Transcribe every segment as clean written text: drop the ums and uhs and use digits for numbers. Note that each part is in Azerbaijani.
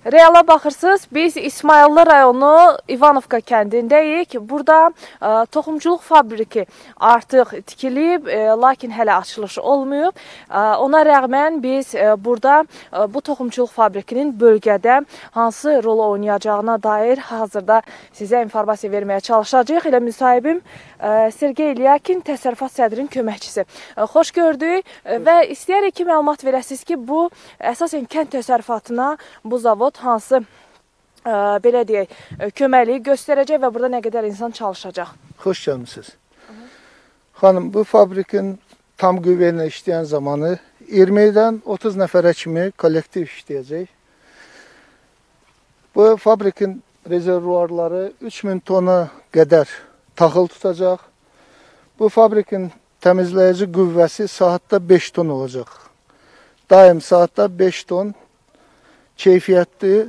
Reala baxırsınız, biz İsmayıllı rayonu İvanovka kəndindəyik. Burada toxumculuq fabriki artıq tikilib, lakin hələ açılışı olmayıb. Ona rəğmən biz burada bu toxumculuq fabrikinin bölgədə hansı rol oynayacağına dair hazırda sizə informasiya verməyə çalışacağıq. Elə müsahibim Sergey Ilyakin, təsərrüfat sədrinin köməkçisi. Xoş gördük və istəyərik ki, məlumat verəsiniz ki, bu əsasən kənd təsərrüfatına bu zavod hansı belə deyək, köməkliyi göstərəcək və burada nə qədər insan çalışacaq? Xoş gəlmisiniz. Xanım, bu fabrikin tam qüvvə ilə işləyən zamanı 20-dən 30 nəfərə kimi kollektiv işləyəcək. Bu fabrikin rezervuarları 3000 tona qədər taxıl tutacaq. Bu fabrikin təmizləyici qüvvəsi saatda 5 ton olacaq. Daim saatda 5 ton keyfiyyətli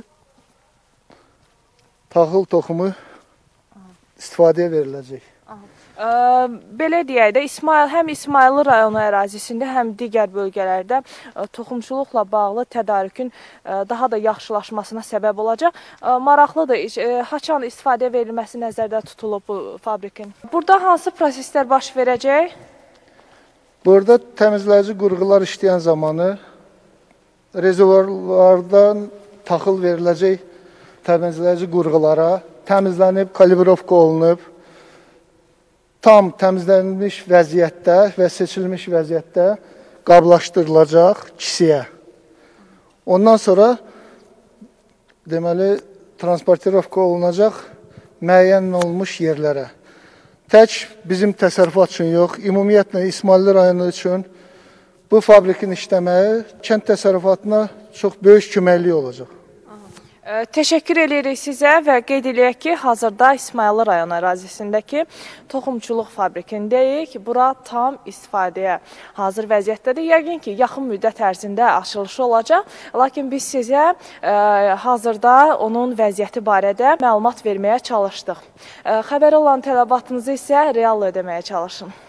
taxıl toxumu istifadəyə veriləcək. Belə deyək də, həm İsmayıllı rayonu ərazisində, həm digər bölgələrdə toxumçuluqla bağlı tədarükün daha da yaxşılaşmasına səbəb olacaq. Maraqlıdır, haçan istifadəyə verilməsi nəzərdə tutulub bu fabrikin? Burada hansı proseslər baş verəcək? Burada təmizləyici qurğular işləyən zamanı rezervuarlardan taxıl veriləcək təmizləyici qurğulara təmizlənib, kalibrovka olunub, tam təmizlənmiş vəziyyətdə və seçilmiş vəziyyətdə qablaşdırılacaq kisiyə. Ondan sonra deməli transportirovka olunacaq müəyyən olunmuş yerlərə. Tək bizim təsərrüfat üçün yox, ümumiyyətlə İsmayıllı rayonu üçün bu fabrikin işləməyi kənd təsərrüfatına çox böyük köməkliyi olacaq. Təşəkkür edirik sizə və qeyd edək ki, hazırda İsmayıllı rayon ərazisindəki toxumçuluq fabrikindəyik. Bura tam istifadəyə hazır vəziyyətdədir. Yəqin ki, yaxın müddət ərzində açılışı olacaq. Lakin biz sizə hazırda onun vəziyyəti barədə məlumat verməyə çalışdıq. Xəbər olan tələbatınızı isə real ödəməyə çalışın.